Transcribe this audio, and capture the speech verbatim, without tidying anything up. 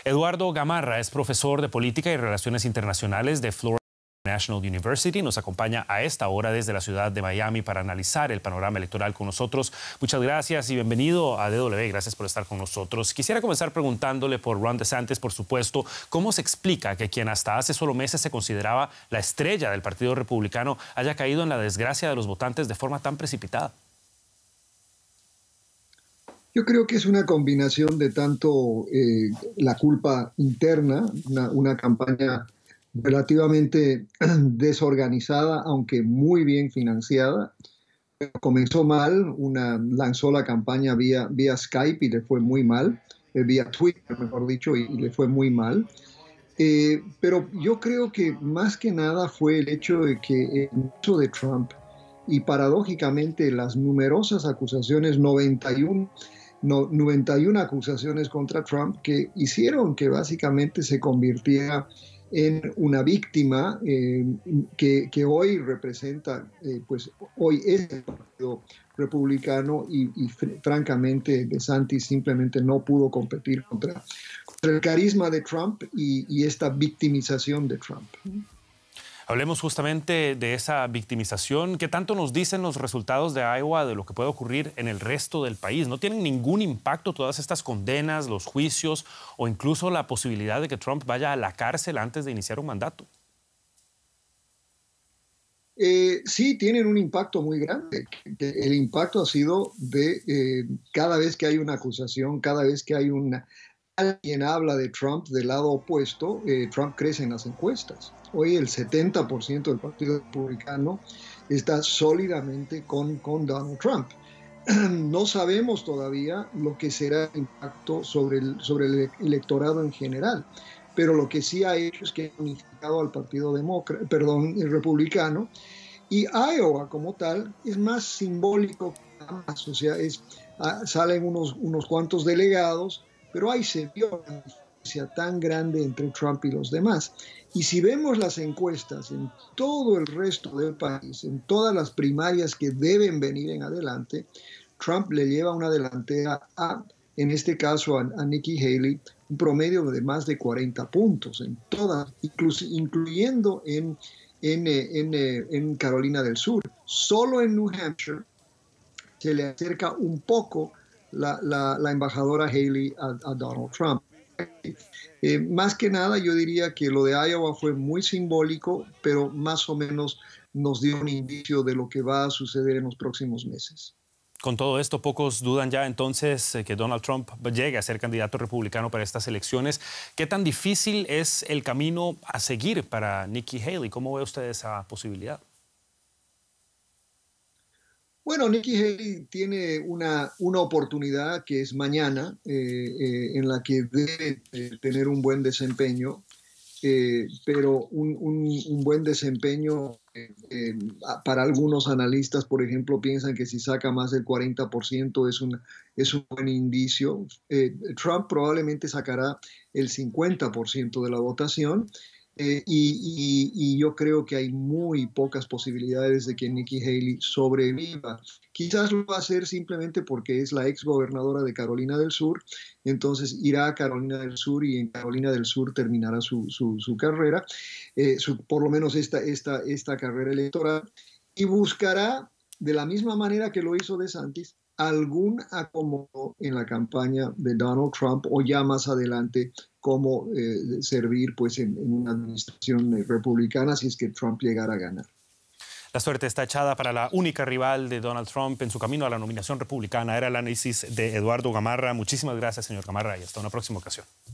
Eduardo Gamarra es profesor de Política y Relaciones Internacionales de Florida National University. Nos acompaña a esta hora desde la ciudad de Miami para analizar el panorama electoral con nosotros. Muchas gracias y bienvenido a D W. Gracias por estar con nosotros. Quisiera comenzar preguntándole por Ron DeSantis, por supuesto. ¿Cómo se explica que quien hasta hace solo meses se consideraba la estrella del Partido Republicano haya caído en la desgracia de los votantes de forma tan precipitada? Yo creo que es una combinación de tanto eh, la culpa interna, una, una campaña relativamente desorganizada, aunque muy bien financiada. Comenzó mal, una, lanzó la campaña vía, vía Skype y le fue muy mal, eh, vía Twitter, mejor dicho, y, y le fue muy mal. Eh, pero yo creo que más que nada fue el hecho de que el uso de Trump y paradójicamente las numerosas acusaciones, noventa y uno No, noventa y una acusaciones contra Trump que hicieron que básicamente se convirtiera en una víctima eh, que, que hoy representa, eh, pues hoy es el Partido Republicano y, y francamente DeSantis simplemente no pudo competir contra, contra el carisma de Trump y, y esta victimización de Trump. Hablemos justamente de esa victimización. ¿Qué tanto nos dicen los resultados de Iowa de lo que puede ocurrir en el resto del país? ¿No tienen ningún impacto todas estas condenas, los juicios o incluso la posibilidad de que Trump vaya a la cárcel antes de iniciar un mandato? Eh, sí, tienen un impacto muy grande. El impacto ha sido de eh, cada vez que hay una acusación, cada vez que hay una... Alguien habla de Trump del lado opuesto, eh, Trump crece en las encuestas. Hoy el setenta por ciento del Partido Republicano está sólidamente con, con Donald Trump. No sabemos todavía lo que será el impacto sobre el, sobre el electorado en general, pero lo que sí ha hecho es que ha unificado al Partido Demócrata, perdón, el Republicano, y Iowa como tal es más simbólico que más, o sea, es, salen unos, unos cuantos delegados, pero ahí se vio una diferencia tan grande entre Trump y los demás. Y si vemos las encuestas en todo el resto del país, en todas las primarias que deben venir en adelante, Trump le lleva una delantera a, en este caso, a, a Nikki Haley, un promedio de más de cuarenta puntos, en todas, incluyendo en, en, en, en Carolina del Sur. Solo en New Hampshire se le acerca un poco La, la, la embajadora Haley a, a Donald Trump. Eh, más que nada yo diría que lo de Iowa fue muy simbólico, pero más o menos nos dio un indicio de lo que va a suceder en los próximos meses. Con todo esto, pocos dudan ya entonces que Donald Trump llegue a ser candidato republicano para estas elecciones. ¿Qué tan difícil es el camino a seguir para Nikki Haley? ¿Cómo ve usted esa posibilidad? Bueno, Nikki Haley tiene una, una oportunidad que es mañana, eh, eh, en la que debe eh, tener un buen desempeño, eh, pero un, un, un buen desempeño eh, eh, para algunos analistas, por ejemplo, piensan que si saca más del cuarenta por ciento es un, es un buen indicio. Eh, Trump probablemente sacará el cincuenta por ciento de la votación. Eh, y, y, y yo creo que hay muy pocas posibilidades de que Nikki Haley sobreviva. Quizás lo va a hacer simplemente porque es la ex gobernadora de Carolina del Sur, entonces irá a Carolina del Sur y en Carolina del Sur terminará su, su, su carrera, eh, su, por lo menos esta, esta, esta carrera electoral, y buscará, de la misma manera que lo hizo DeSantis, algún acomodo en la campaña de Donald Trump o ya más adelante cómo eh, servir pues, en, en una administración eh, republicana si es que Trump llegara a ganar. La suerte está echada para la única rival de Donald Trump en su camino a la nominación republicana. Era el análisis de Eduardo Gamarra. Muchísimas gracias, señor Gamarra, y hasta una próxima ocasión.